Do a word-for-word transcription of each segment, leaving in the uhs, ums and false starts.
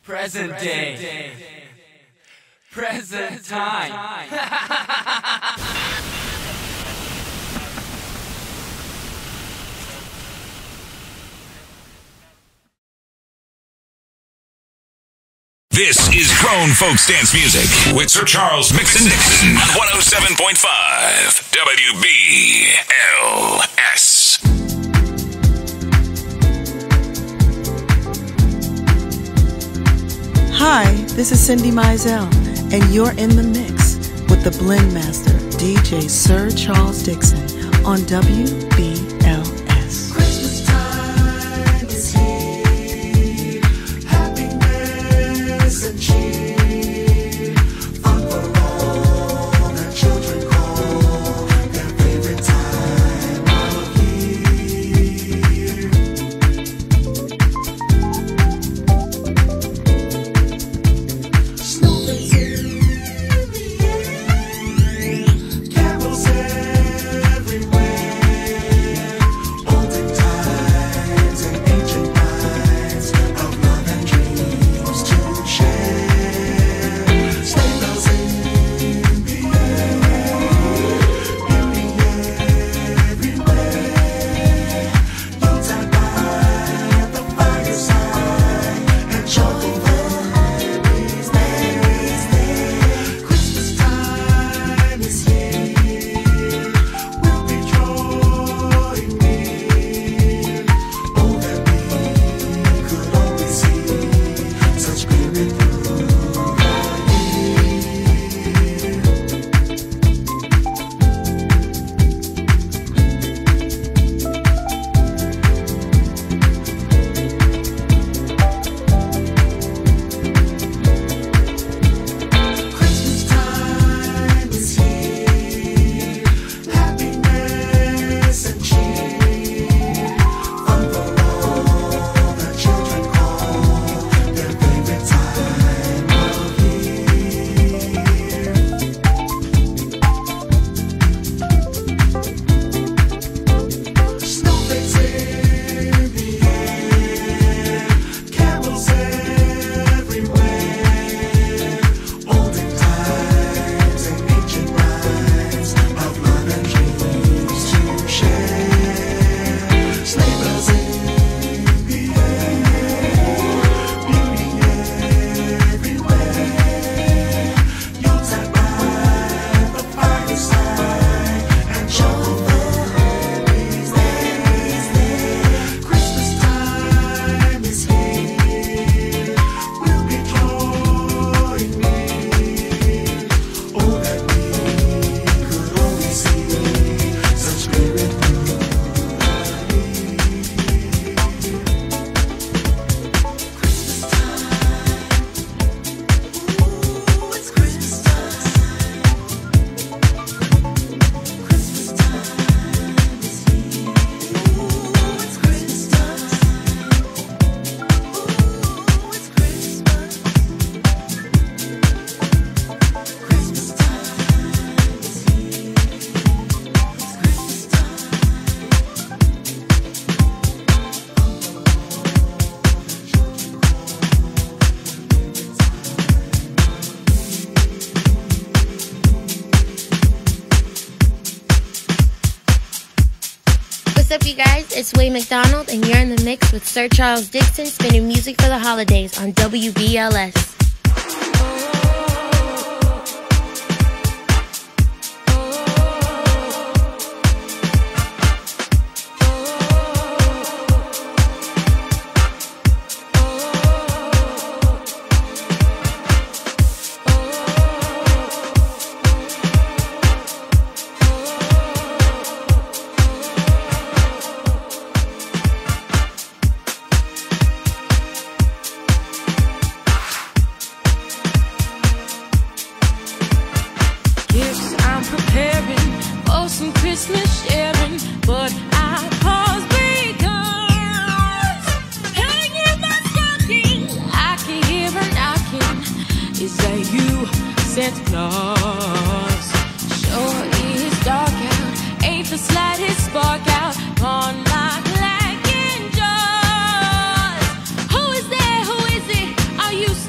Present day. Present time. This is Grown Folks Dance Music with Sir Charles Mixon Nixon on one oh seven point five W B L S. Hi, this is Cindy Mizell, and you're in the mix with the Blend Master, D J Sir Charles Dixon, on W B L S. Christmas time is here, happiness and cheer, fun for all the children call their favorite time of year. Snowflakes in the air, carols everywhere, olden times and ancient nights of love and dreams to share. Sleigh bells in the air, beauty everywhere. Yuletide by the fireside and children is there, is there. Christmas time is here, we'll be drawing near. Oh, that we could always see such spirit through the year. Christmas time is here, happiness and cheer, fun for all the children call their favorite time of year. Snowflakes in the air, carols everywhere, olden times and ancient rhymes of love and dreams to share. Sleigh bells in the air, beauty everywhere. Yuletide by the fireside and children is there, is there. Christmas time is here, we'll be drawing near. Oh, that we could always see such spirit through the year. Christmas time, ooh, it's Christmas time. Christmas time is here, ooh, it's Christmas time. Ooh, it's Christmas. Christmas time is here, it's Christmas time. What's up, you guys? It's Wade McDonald, and you're in the mix with Sir Charles Dixon, spinning music for the holidays on W B L S. Gifts I'm preparing for some Christmas sharing, but I pause because hanging my stocking, I can hear a knocking. Is that you, Santa Claus? Sure is dark out, ain't the slightest spark out on my black and jaws. Who is there? Who is it? Are you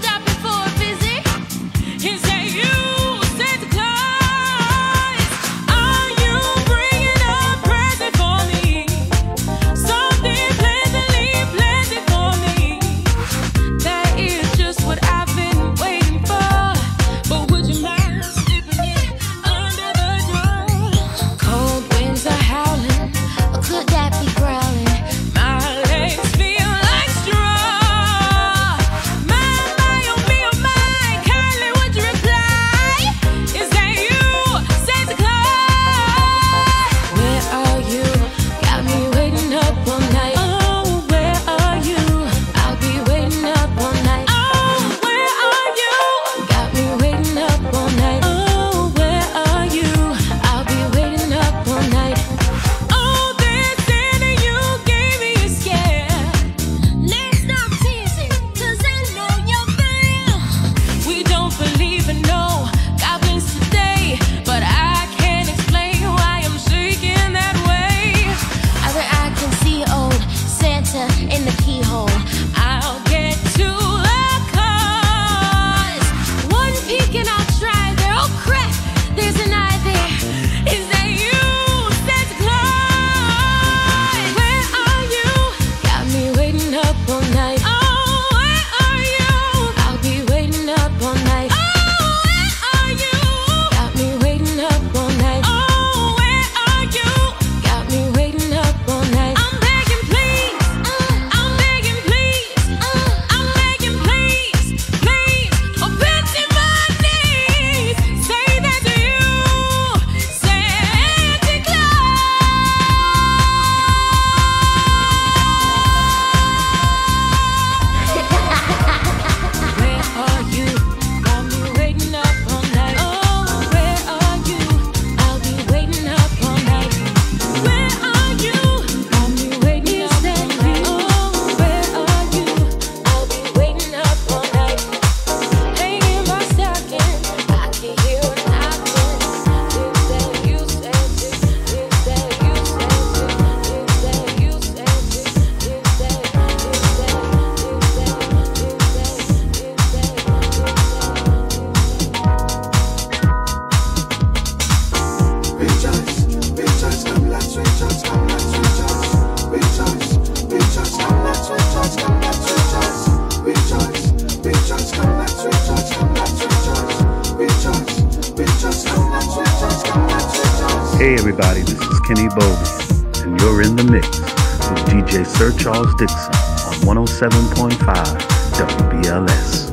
Hey everybody, this is Kenny Bobie, and you're in the mix with D J Sir Charles Dixon on one oh seven point five W B L S.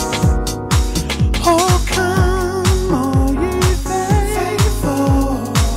Oh, come, all ye faithful.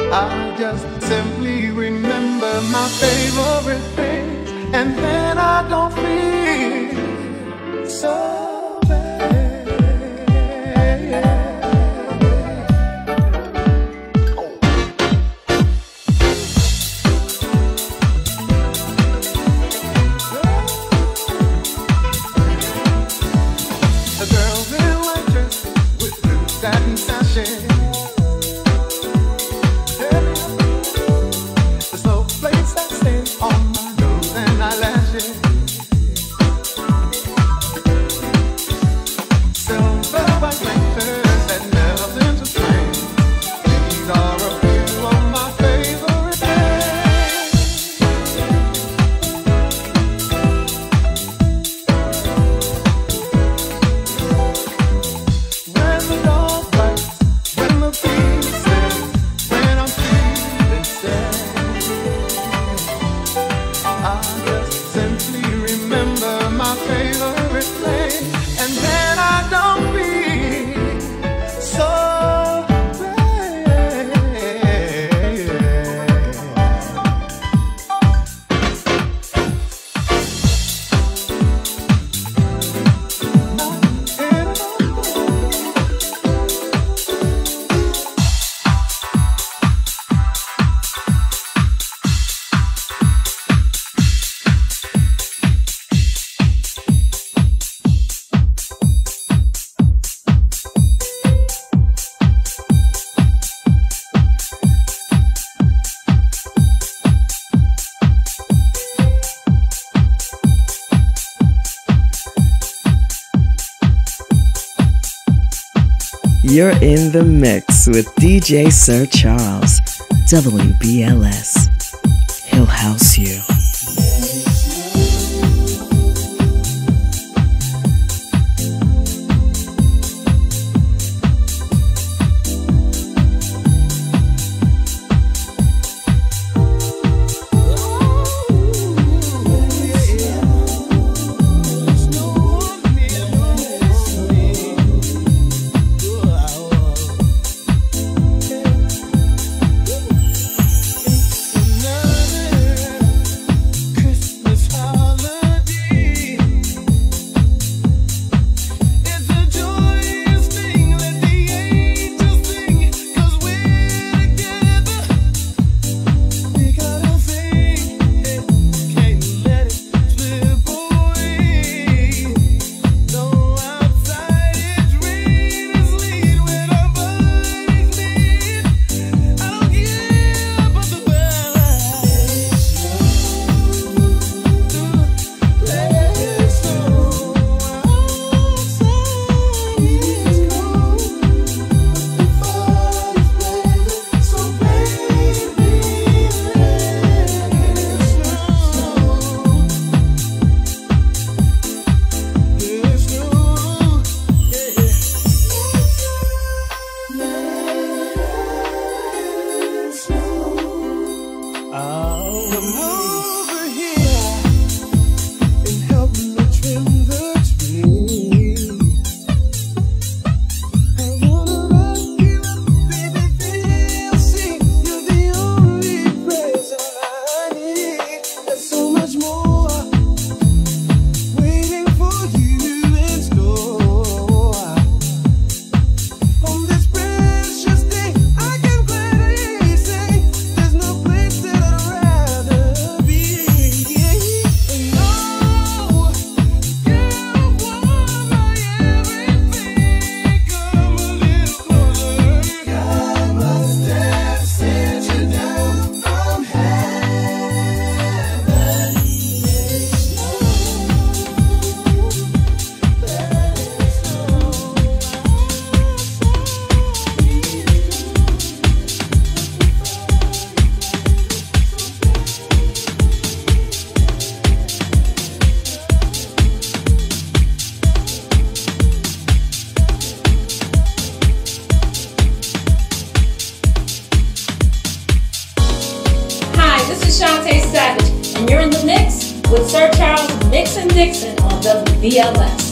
I just simply remember my favorite things, and then I don't feel so bad. The girls in white dresses with blue satin sashes. On my nose and eyelashes, silver white fingers that melt into flame. These are a few of my favorite things. When the dog bites, when the bee sings, when I'm feeling sad, I just simply remember my favorite place, and then I don't feel so bad. You're in the mix with D J Sir Charles, W B L S. He'll house you. with Sir Charles Mixon Dixon on W B L S.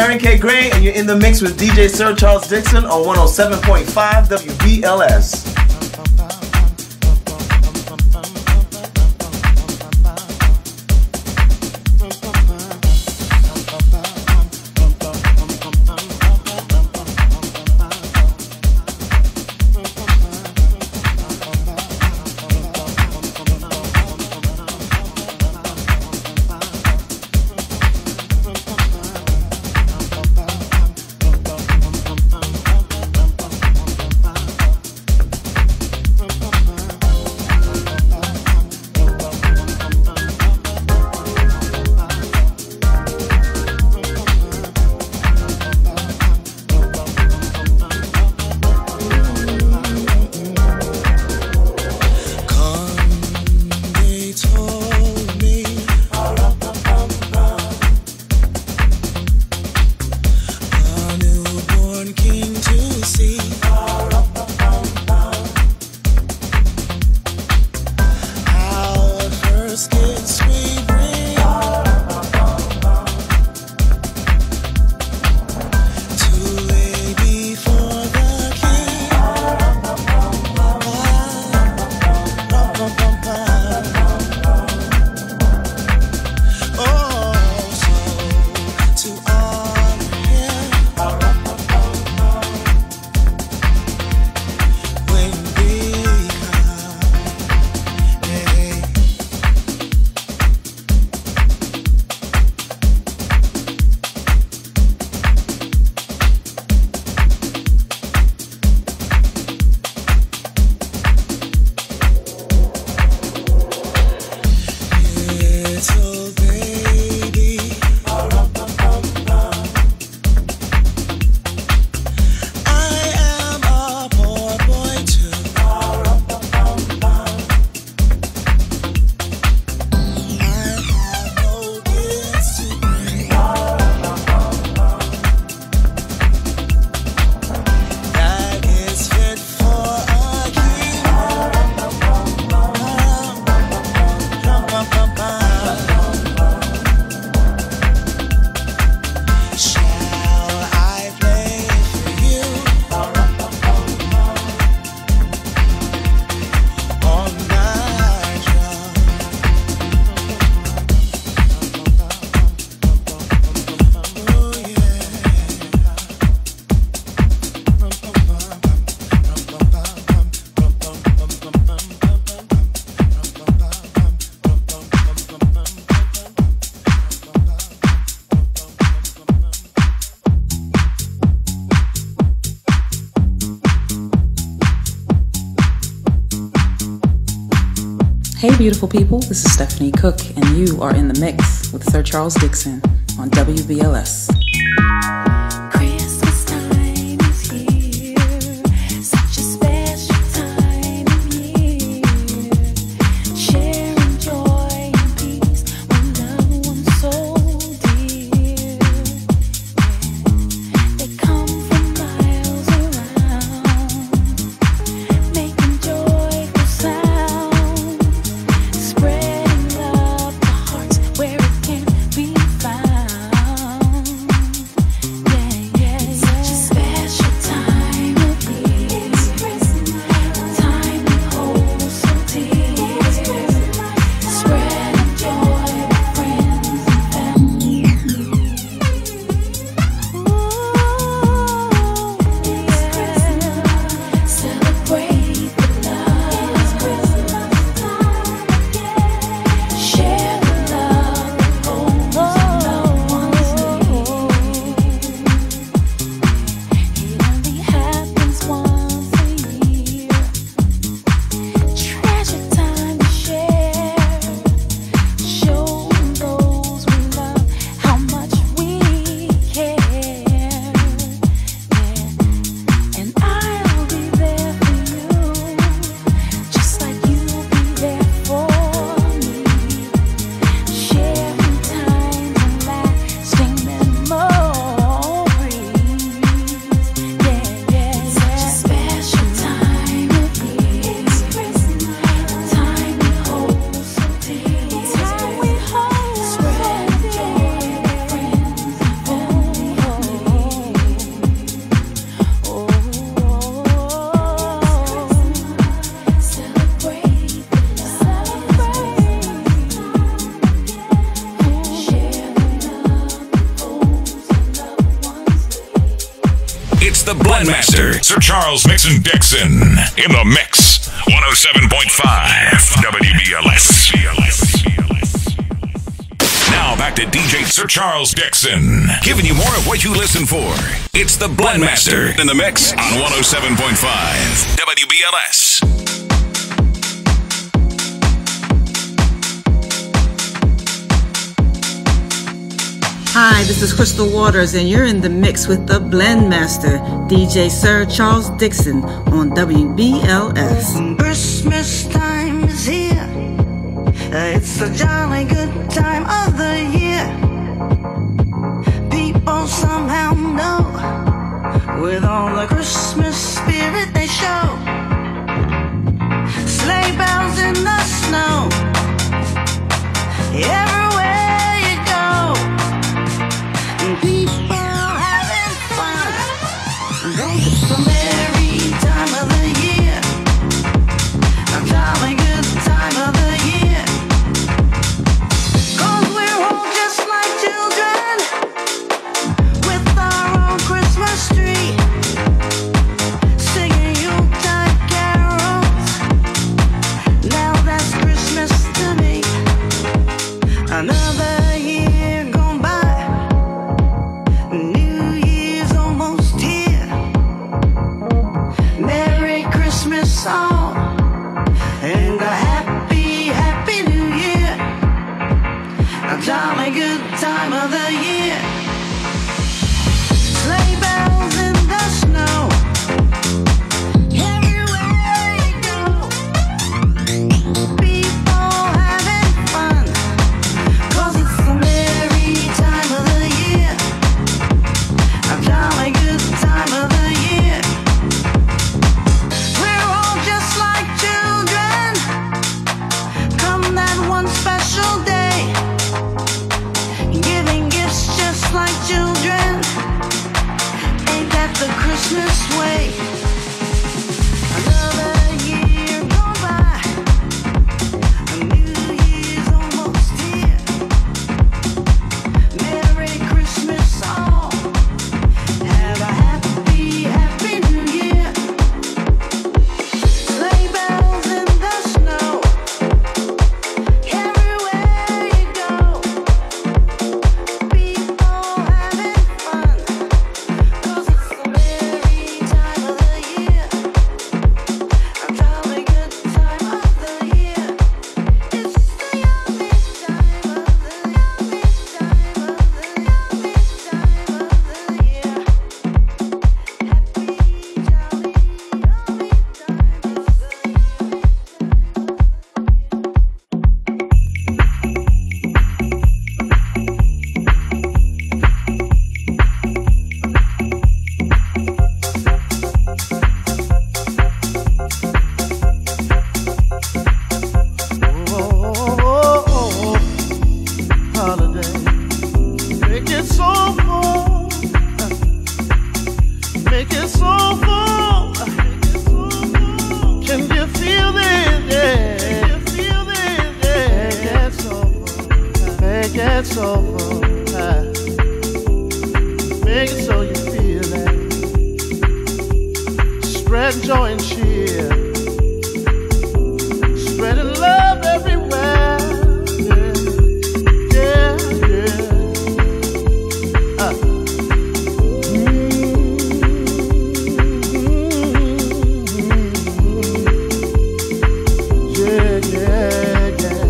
Aaron K. Gray, and you're in the mix with D J Sir Charles Dixon on one oh seven point five W B L S. Hey beautiful people, this is Stephanie Cook and you are in the mix with Sir Charles Dixon on W B L S. Spreading love to hearts where it can't be found. the Blendmaster, Sir Charles Mixon Dixon. In the mix, one oh seven point five W B L S. Now back to D J Sir Charles Dixon, giving you more of what you listen for. It's the Blendmaster in the mix on one oh seven point five W B L S. Hi, this is Crystal Waters, and you're in the mix with the Blendmaster, D J Sir Charles Dixon on W B L S. Christmas time is here. It's a jolly good time of the year. People somehow know, with all the Christmas spirit they show. Sleigh bells in the snow, everywhere you go. People having fun. It's a merry time of the year, a jolly good time of the year. 'Cause we're all just like children, with our own Christmas tree, singing Yuletide carols. Now that's Christmas to me. Another year gone by, New Year's almost here. Merry Christmas all, and a happy, happy New Year. A jolly good time of the year. Sleigh bells in the snow, everywhere you go. People having fun, 'cause it's the merry time of the year. A jolly good time of the year. We're all just like children, come that one special day, giving gifts just like children. Ain't that the Christmas way? Another year gone by, a New Year's almost here. Merry Christmas all, have a happy, happy New Year. Sleigh bells in the snow, everywhere you go. People having fun, 'cause it's the merry time of the year. A jolly good time of the year. It's the yummy time of the yummy time of the yummy time of the year. Happy, jolly, yummy time of the Oh, oh, oh, holiday, make it so full, make it so full. Can you feel it? Yeah, can you feel it? Yeah, make it so full, make it so full, make it so you feel it. Spread joy and cheer, spreading love everywhere. Yeah, yeah, yeah. Uh. Yeah, yeah, yeah.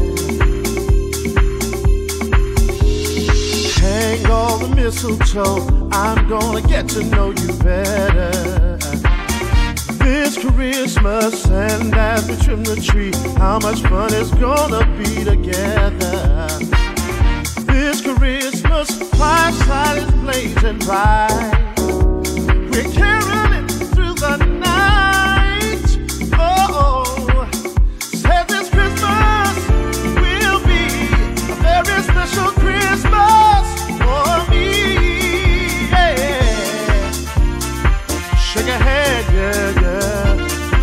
Hang all the mistletoe, I'm gonna get to know you better. This Christmas, and as we trim the tree, how much fun it's gonna be together. This Christmas, fireside is blazing bright. We're caroling through the night. Oh, said this Christmas will be a very special Christmas for me. Yeah. Shake your head, yeah, yeah.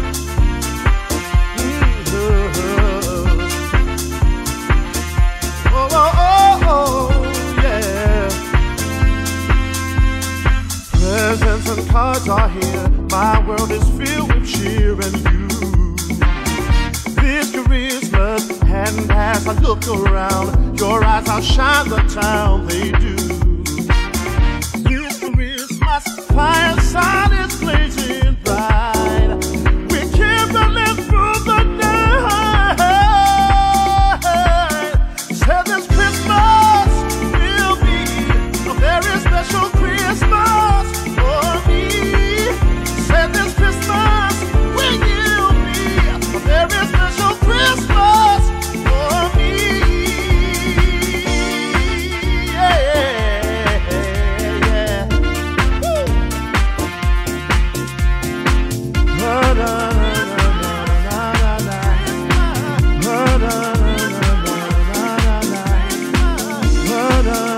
Oh, oh, oh, oh, yeah. Presents and cards My world is filled with cheer and you. This Christmas, and as I look around, your eyes outshine the town they do. This Christmas, fireside is blazing bright. We're kindling through the night. Said this Christmas will be a very special Christmas for me. Said this Christmas will be a very special Christmas for me. Yeah, yeah. Woo. Da, da, da, da, da, da. Da, da, da, da, da,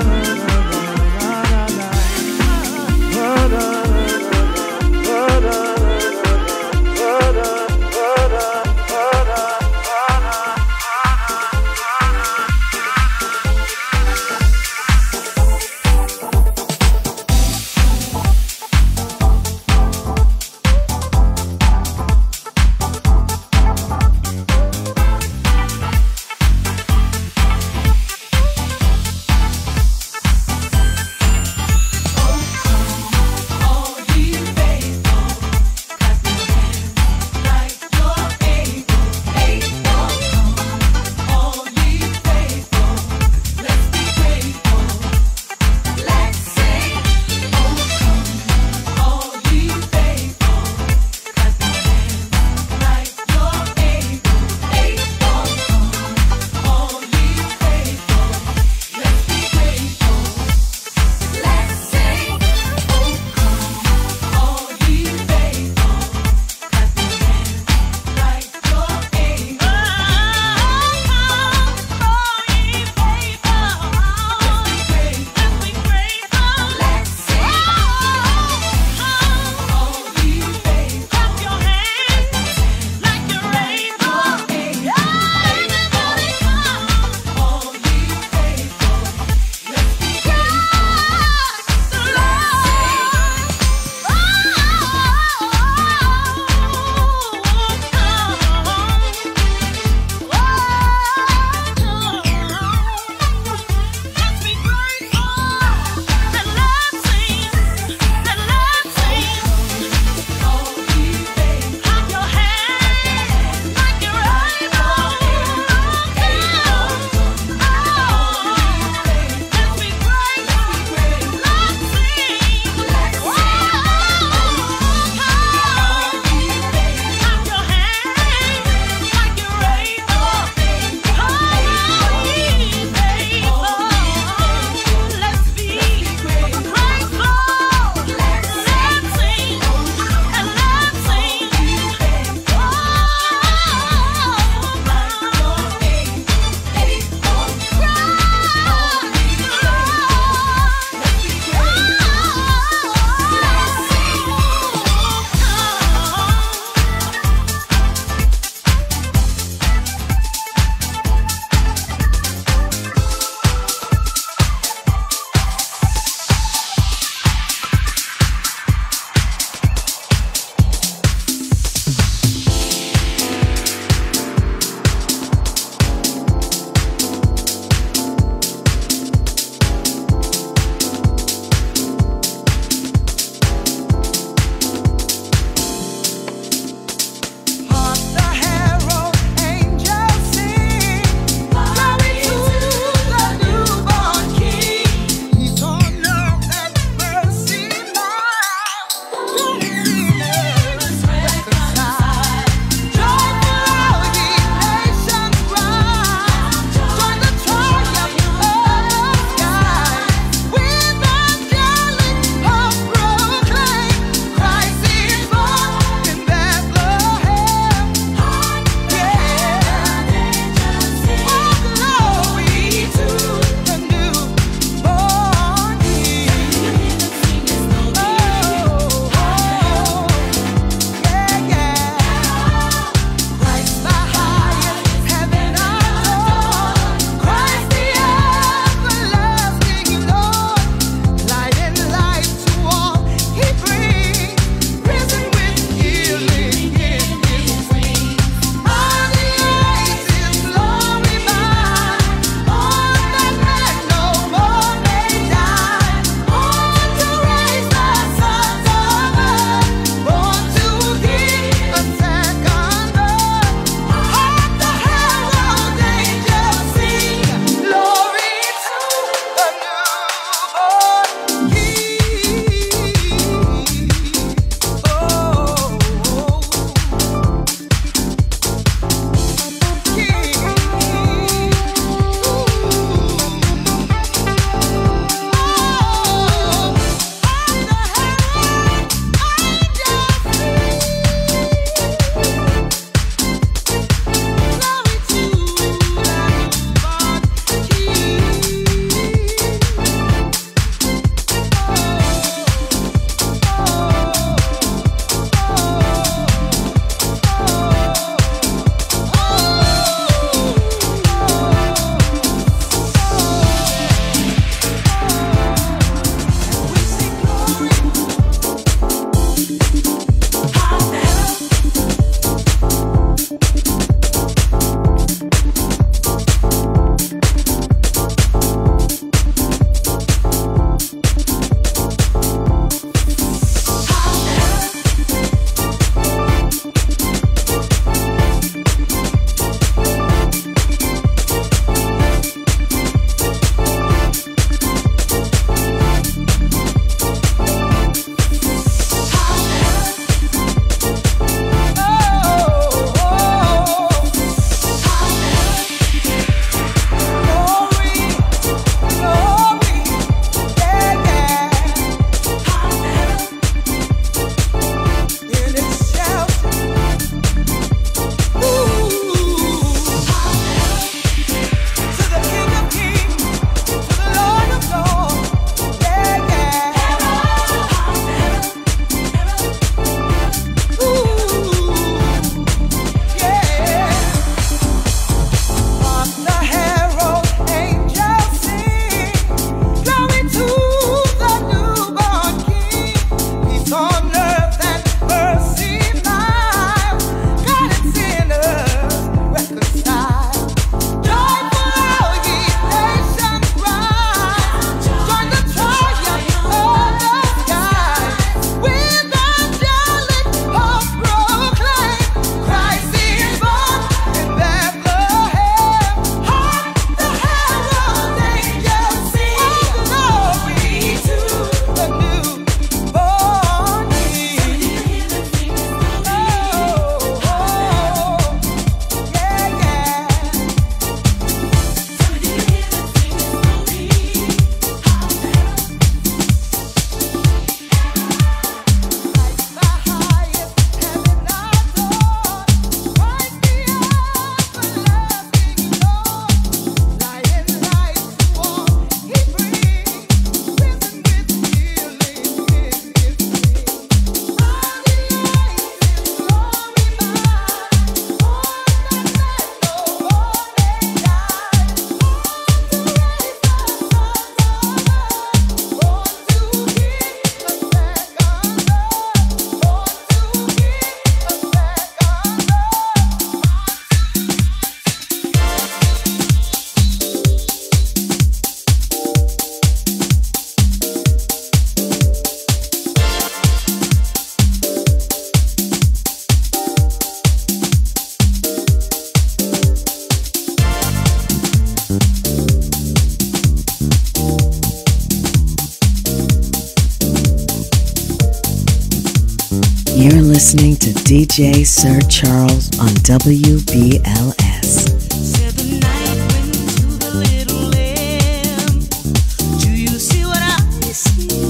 to D J Sir Charles on W B L S. Said the night went to the little lamb. Do you see what I see?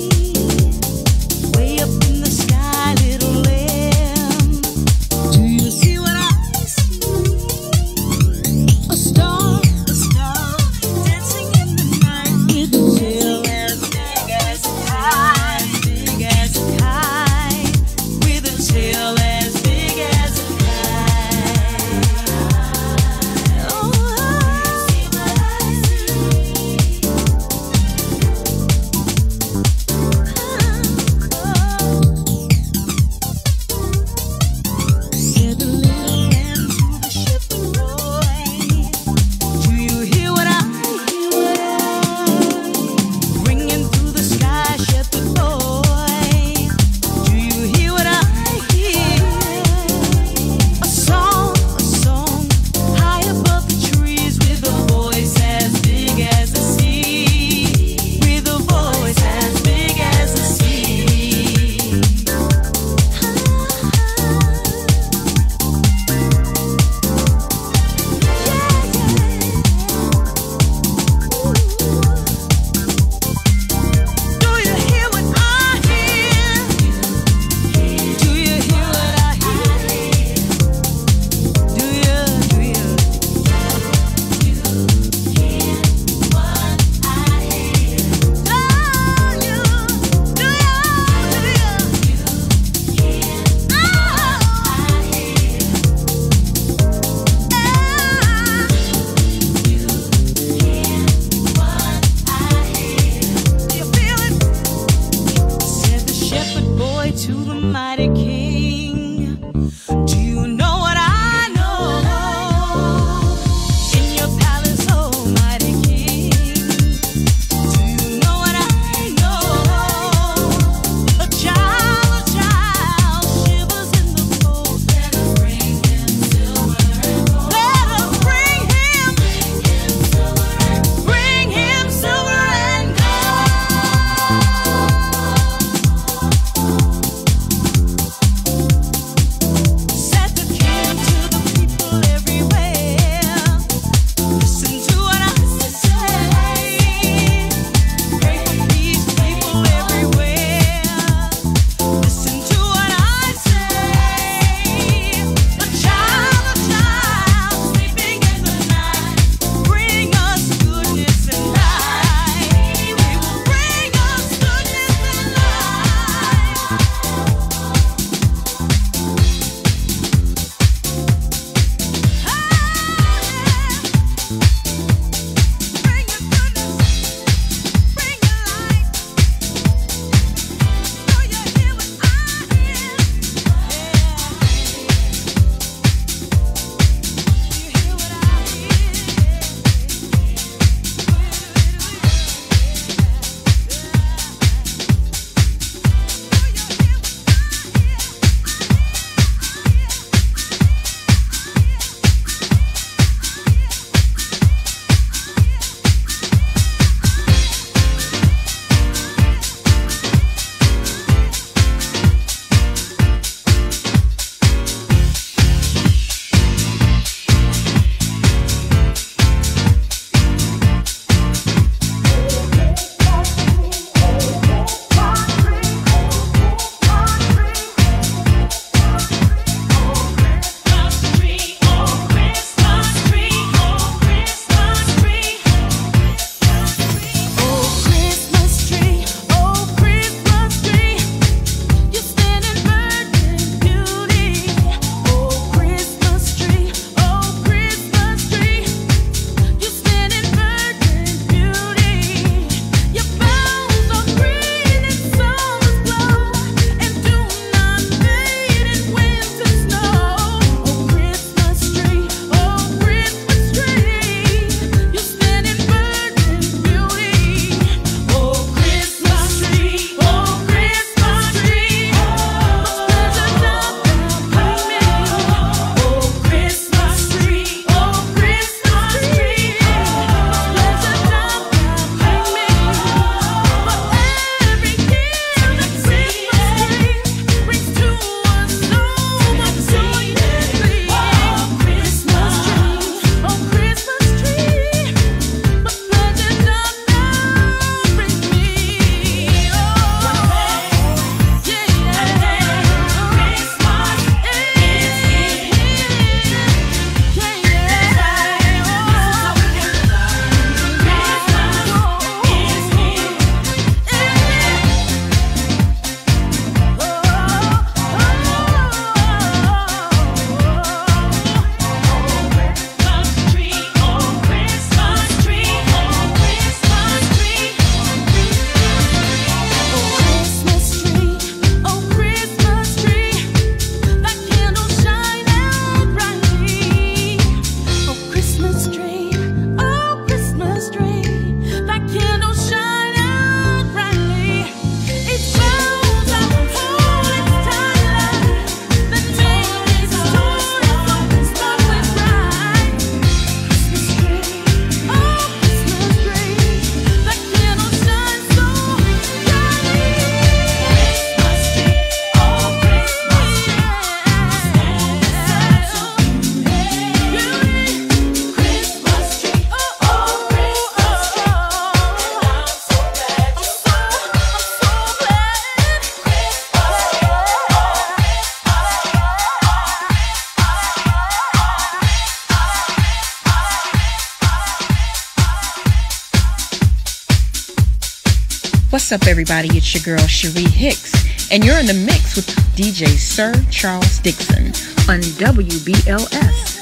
Way up in the sky, little lamb. Do you see what I see? A star, a star, dancing in the night. With a tail as big as a kite, big as a kite. With a tail as big as a kite. What's up, everybody? It's your girl, Cherie Hicks, and you're in the mix with D J Sir Charles Dixon on W B L S.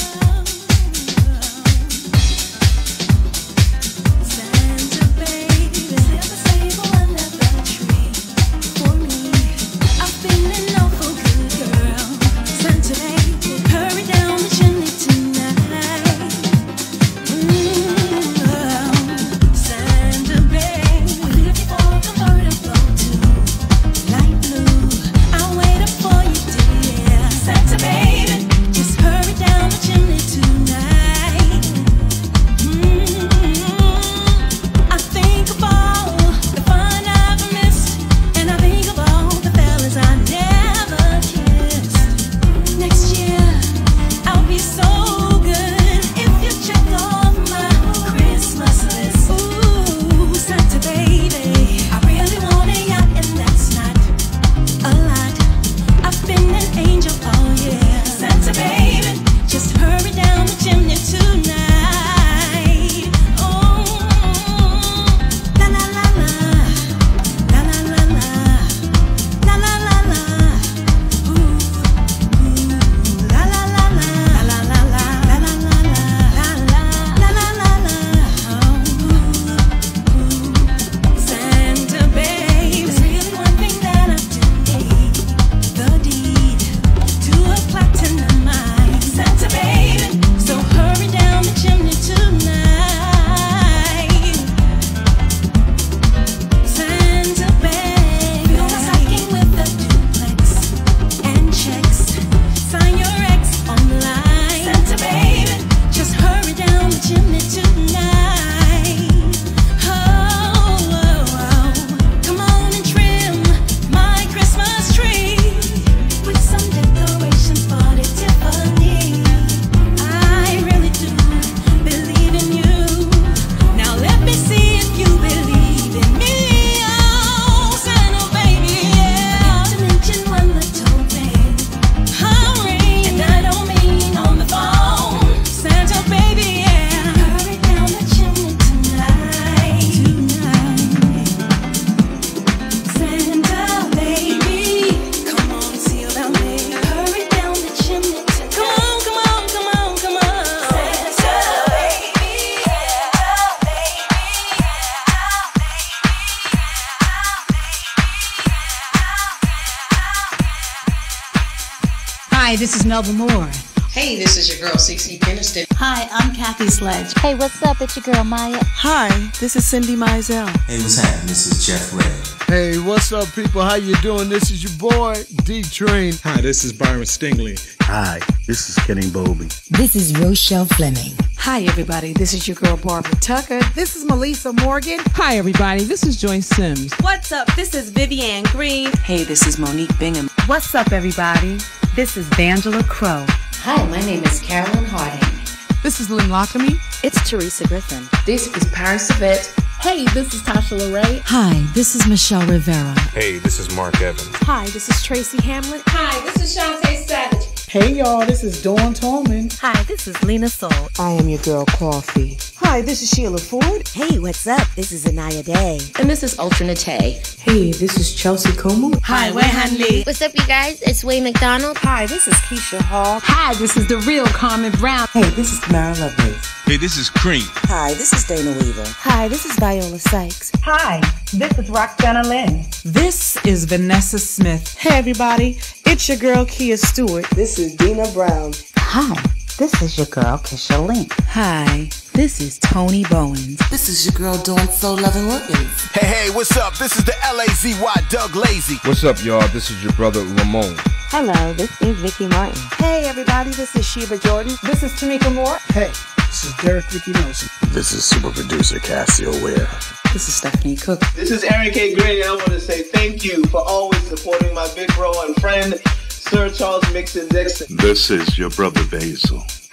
Hi, this is Melba Moore. Hey, this is your girl, Cece Peniston. Hi, I'm Kathy Sledge. Hey, what's up? It's your girl, Maya. Hi, this is Cindy Mizell. Hey, what's happening? This is Jeff Red. Hey, what's up, people? How you doing? This is your boy, D-Train. Hi, this is Byron Stingley. Hi, this is Kenny Bobby. This is Rochelle Fleming. Hi, everybody. This is your girl, Barbara Tucker. This is Melissa Morgan. Hi, everybody. This is Joyce Sims. What's up? This is Vivian Green. Hey, this is Monique Bingham. What's up, everybody? This is Vangela Crow. Hi, my name is Carolyn Harding. This is Lynn Lockamy. It's Teresa Griffin. This is Paris Yvette. Hey, this is Tasha LeRae. Hi, this is Michelle Rivera. Hey, this is Mark Evans. Hi, this is Tracy Hamlin. Hi, this is Shantae Savage. Hey, y'all, this is Dawn Tallman. Hi, this is Lena Soul. I am your girl, Coffee. Hi, this is Sheila Ford. Hey, what's up? This is Anaya Day. And this is Ultra Nate. Hey, this is Chelsea Como. Hi, we're Hanley. What's up, you guys? It's Way McDonald. Hi, this is Keisha Hall. Hi, this is the real Carmen Brown. Hey, this is Tamara Lovelace. Hey, this is Cream. Hi, this is Dana Weaver. Hi, this is Viola Sykes. Hi, this is Roxana Lynn. This is Vanessa Smith. Hey, everybody. It's your girl, Kia Stewart. This is Dina Brown. Hi, this is your girl, Kisha Link. Hi, this is Tony Bowens. This is your girl, Dawn So Loving Williams. Hey, hey, what's up? This is the L A Z Y Doug Lazy. What's up, y'all? This is your brother, Ramon. Hello, this is Vicky Martin. Hey, everybody, this is Sheba Jordan. This is Tamika Moore. Hey, this is Derek Ricky Nelson. This is super producer Cassio Ware. This is Stephanie Cook. This is Aaron K. Green, and I want to say thank you for always supporting my big bro and friend, Sir Charles Mixon Dixon. This is your brother Basil.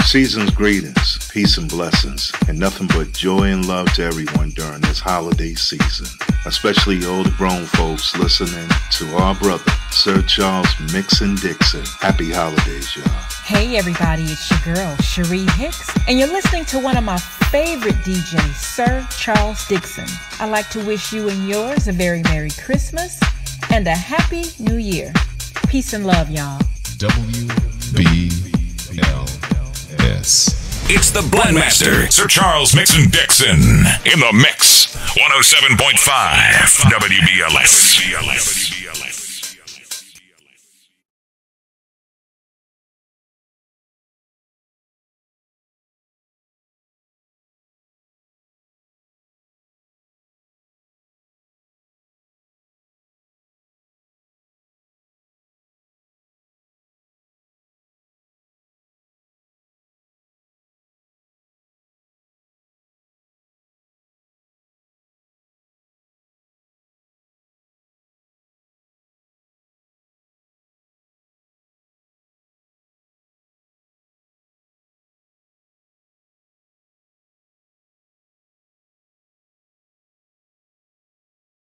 Season's greetings, peace and blessings, and nothing but joy and love to everyone during this holiday season. Especially all the grown folks listening to our brother, Sir Charles Mixon Dixon. Happy holidays, y'all. Hey everybody, it's your girl, Cherie Hicks, and you're listening to one of my favorite D Js, Sir Charles Dixon. I'd like to wish you and yours a very Merry Christmas and a Happy New Year. Peace and love, y'all. W B L S. It's the Blendmaster, Sir Charles Mixon Dixon, in the mix. one oh seven point five W B L S.